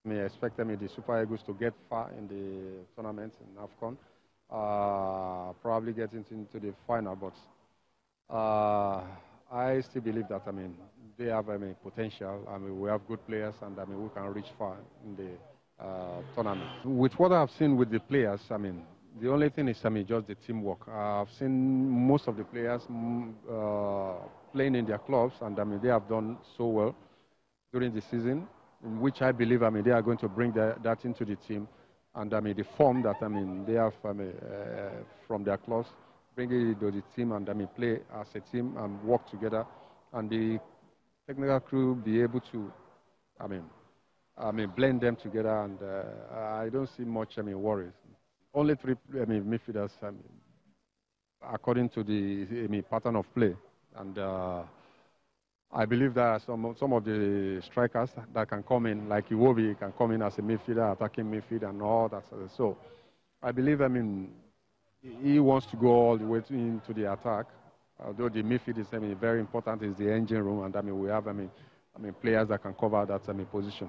I expect the Super Eagles to get far in the tournament in AFCON. Probably get into the final, but I still believe that they have potential. We have good players, and we can reach far in the tournament. With what I've seen with the players, the only thing is just the teamwork. I've seen most of the players playing in their clubs, and they have done so well during the season, in which I believe they are going to bring that into the team, and the form that they have from their clubs, bring it into the team, and play as a team and work together, and the technical crew be able to blend them together, and I don't see much worries. Only three midfielders according to the pattern of play, and I believe there are some of the strikers that can come in, like Iwobi can come in as a midfielder, attacking midfield and all that. So I believe, he wants to go all the way into the attack. Although the midfield is very important, is the engine room, and we have players that can cover that position.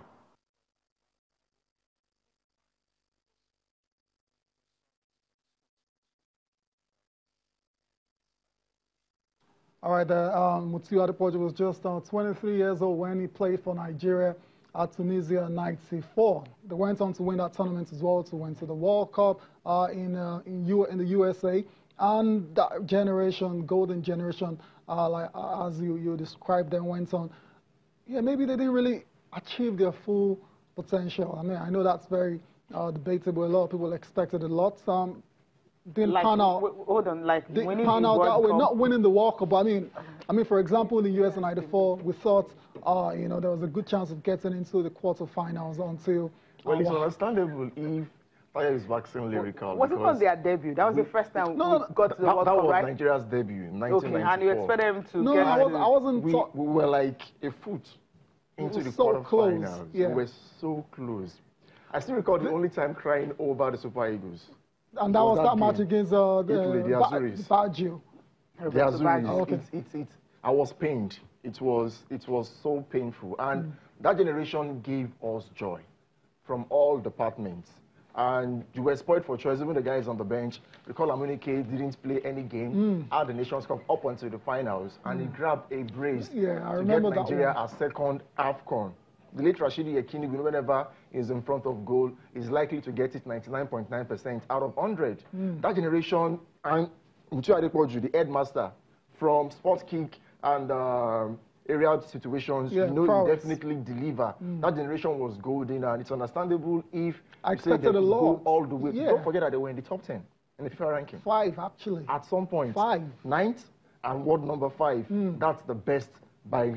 All right, Mutiu Adepoju was just 23 years old when he played for Nigeria at Tunisia in '94. They went on to win that tournament as well, to win to the World Cup in the USA. And that generation, golden generation, like as you described them, went on. Yeah, maybe they didn't really achieve their full potential. I know that's very debatable. A lot of people expected a lot. Didn't pan out. Hold on, didn't pan out that way. Not winning the World Cup. I mean, for example, in the US in '94, we thought, there was a good chance of getting into the quarterfinals until. Well, it's understandable if Taye is waxing lyrical. Was it not their debut? That was the first time we got to the World Cup, right? That was Nigeria's debut in 1994. Okay, and you expect them to No, get I wasn't. We were like a foot into the quarterfinals. Yeah. We were so close. I still recall the only time crying over the Super Eagles. And that was that match against the Azuris. Baggio. The Azuris. Okay. I was pained. It was so painful. And that generation gave us joy from all departments. And you were spoiled for choice. Even the guys on the bench, recall Amunike didn't play any game at the Nations Cup up until the finals. And he grabbed a brace I to remember get Nigeria as second AFCON. The late Rashidi Yekini, whenever is in front of goal, is likely to get it 99.9% out of 100. That generation, and Mutiu Adepoju, the headmaster, from sports kick and aerial situations, you definitely deliver. That generation was golden, and it's understandable if I expected a lot. Go all the way. Don't forget that they were in the top 10 in the FIFA ranking. 5, actually. At some point. 5. 9th and world number 5. That's the best by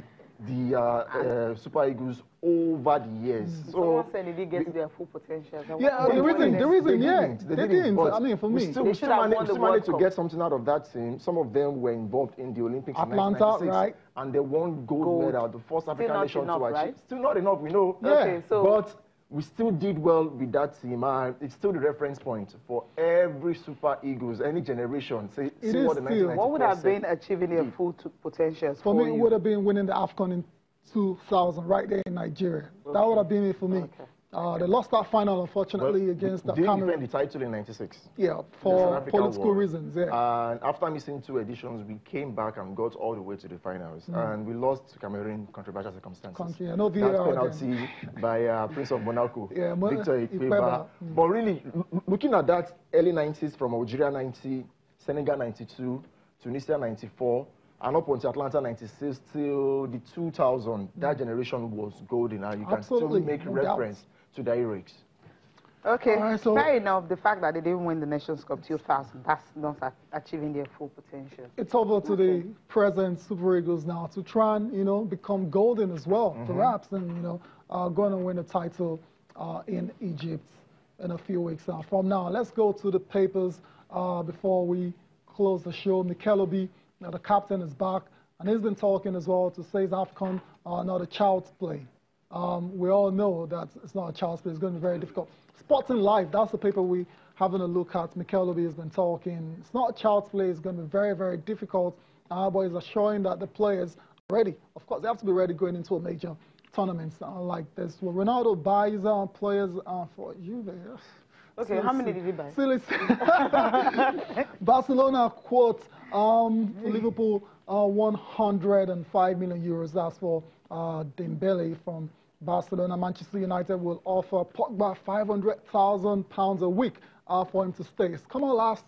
the Super Eagles over the years. Someone said they didn't get to their full potential. The reason, they didn't. For me, we still managed to get something out of that team. Some of them were involved in the Olympics Atlanta, in 1996, right? And they won gold medal, the first African nation to achieve. Right? Still not enough, we know. Okay, so but we still did well with that team, and it's still the reference point for every Super Eagles, any generation. See what the 1994 what would have been achieving their full potentials for me? It would have been winning the AFCON in 2000, right there in Nigeria. That would have been it for me. They lost that final, unfortunately, against the Cameroon. They defended the title in '96. Yeah, for political reasons. Yeah. And after missing 2 editions, we came back and got all the way to the finals. And we lost to Cameroon in controversial circumstances. No VAR. That penalty by Prince of Monaco, yeah, Victor Ikpeba. But really, looking at that early '90s from Algeria '90, Senegal '92, Tunisia '94, and up until Atlanta '96 till the 2000, that generation was golden, and you can still make reference to the heroics. Okay, fair enough. The fact that they didn't win the Nations Cup 2000, that's not achieving their full potential. It's over to the present Super Eagles now to try and become golden as well, perhaps, and going to win a title in Egypt in a few weeks from now. Let's go to the papers before we close the show. Mikel Obi, the captain, is back, and he's been talking as well to say AFCON not a child's play. We all know that it's not a child's play. It's going to be very difficult. Sporting Life, that's the paper we having a look at. Mikel Obi has been talking. It's not a child's play. It's going to be very, very difficult. But he's assuring that the players are ready. Of course, they have to be ready going into a major tournaments like this. Well, Ronaldo buys players for Juve. Okay, how many did he buy? Barcelona quote Liverpool 105 million euros. That's for Dembele from Barcelona. Manchester United will offer Pogba £500,000 a week for him to stay. It's come out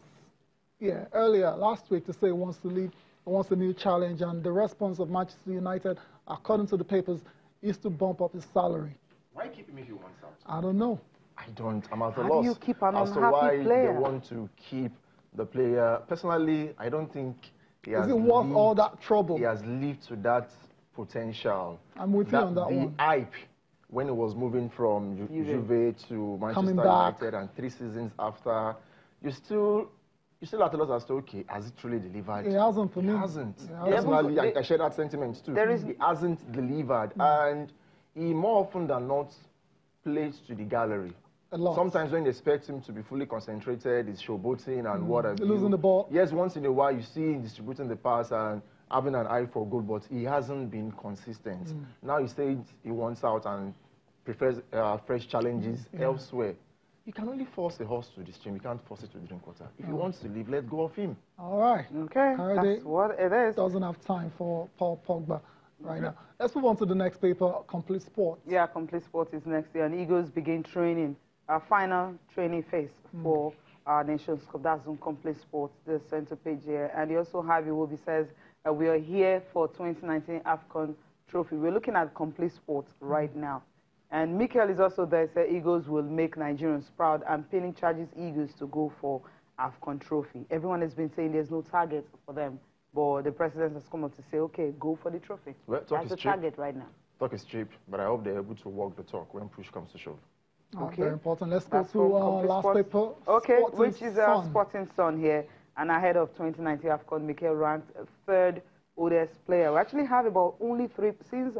earlier last week to say he wants to leave, he wants a new challenge, and the response of Manchester United, according to the papers, is to bump up his salary. Why keep him if he wants out? I don't know. I don't. I'm at a How loss do you keep an as to unhappy why player? they want to keep the player. Personally, I don't think he has Is it worth lived, all that trouble? He has lived to that potential. I'm with you on that one. The hype when he was moving from Juve to Manchester United, and 3 seasons after, you still at a loss as to, okay, has it truly delivered? It hasn't for me. It hasn't. It Personally, I share that sentiment too. He hasn't delivered, and he more often than not plays to the gallery. A lot. Sometimes when they expect him to be fully concentrated, he's showboating and what have you. Losing the ball. Yes, once in a while you see him distributing the pass and having an eye for goal, but he hasn't been consistent. Now he says he wants out and prefers fresh challenges elsewhere. You can only force a horse to the stream. You can't force it to drink water. If he wants to leave, let go of him. All right. Okay, that's what it is. Doesn't have time for Paul Pogba right now. Let's move on to the next paper, Complete Sport. Yeah, Complete Sport is next year, and Eagles begin training, our final training phase for our Nations Cup. That's on Complete Sport, the center page here. And you also have, Iwobi says, we are here for 2019 AFCON trophy. We're looking at Complete Sport right now. And Mikel is also there, said Eagles will make Nigerians proud, and Pinning charges Eagles to go for AFCON trophy. Everyone has been saying there's no target for them, but the president has come up to say, okay, go for the trophy. Well, that's the target right now. Talk is cheap, but I hope they're able to walk the talk when push comes to shove. Okay. Very important. Let's go to last paper. Okay, which is our Sporting Sun here. And ahead of 2019 AFCON, Mikel ranked third oldest player. We actually have about only 3 since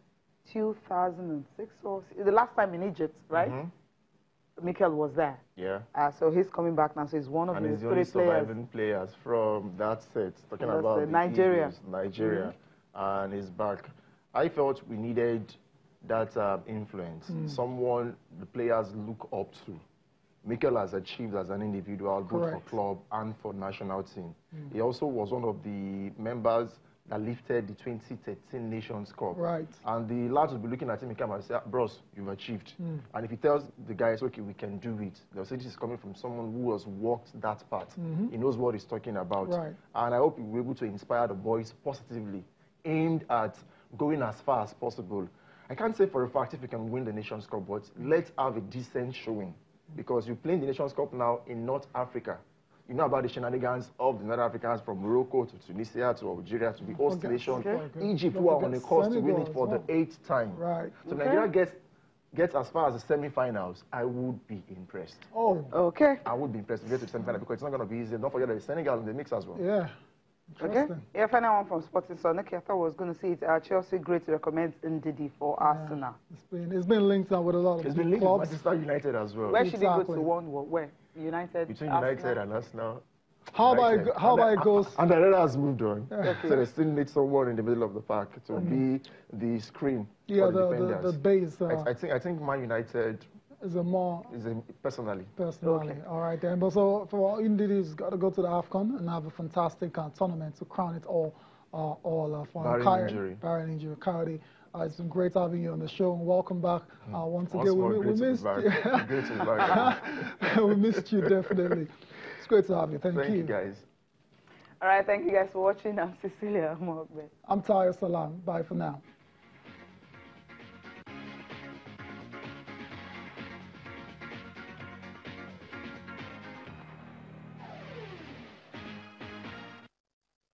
2006, or the last time in Egypt, right? Mikel was there. Yeah. So he's coming back now. So he's one of the 3 surviving players from that set. Talking about Nigeria. Nigeria, and he's back. I felt we needed that influence, someone the players look up to. Mikel has achieved as an individual, both for club and for national team. He also was one of the members that lifted the 2013 Nations Cup. Right. And the lads will be looking at him and say, bros, you've achieved. And if he tells the guys, okay, we can do it, they'll say this is coming from someone who has walked that path. He knows what he's talking about. Right. And I hope we're able to inspire the boys positively, aimed at going as far as possible. I can't say for a fact if we can win the Nations Cup, but let's have a decent showing. Because you're playing the Nations Cup now in North Africa. You know about the shenanigans of the North Africans from Morocco to Tunisia to Algeria to the host nation. Egypt, who are on the course to win it for the 8th time. Right. So Nigeria gets as far as the semi-finals, I would be impressed. Oh. Okay. I would be impressed to get to the semi-final because it's not going to be easy. Don't forget that Senegal in the mix as well. Yeah. Okay. Yeah, final one from Sporting Sun. Okay, I thought I was going to say it. Chelsea great recommends Ndidi for Arsenal. It's been linked now with a lot of It's been linked with Manchester United as well. Where should he go to one? Where? United? Between United and Arsenal. How about it goes? And the other has moved on. So they still need someone in the middle of the park to be the screen for the defenders. The base. I think Man United is a more personally. Okay. All right then. But so for Ndidi, he's got to go to the AFCON and have a fantastic tournament to crown it all for barring injury. Coyote, it's been great having you on the show, and welcome back once again. We missed you. We missed you definitely. It's great to have you. Thank you guys. All right, thank you guys for watching. I'm Cecilia. I'm Tayo Salam. Bye for now.